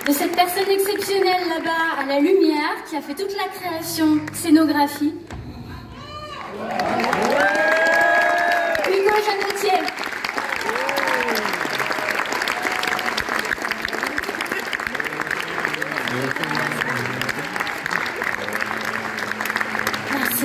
de cette personne exceptionnelle là-bas à la lumière qui a fait toute la création scénographie. Hugo Janotier. Merci.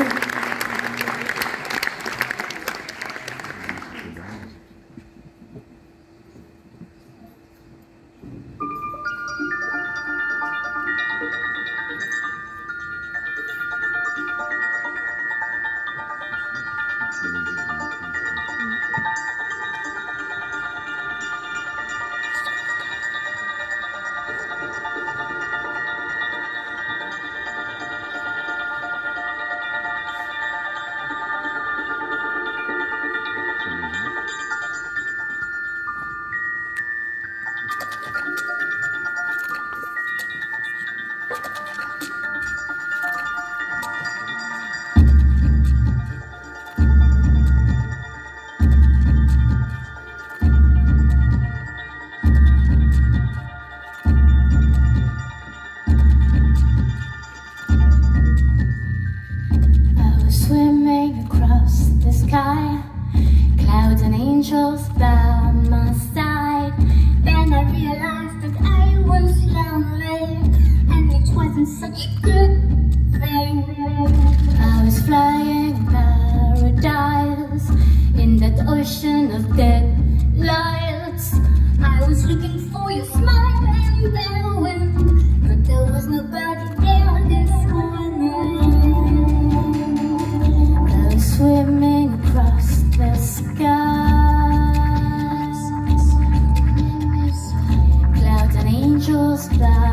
Swimming across the sky, clouds and angels by my side. Then I realized that I was lonely, and it wasn't such a good thing. I was flying in paradise, in that ocean of dead lights. I was looking for your smile and the wind, but there was nobody there this morning. Swimming across the skies, clouds and angels fly.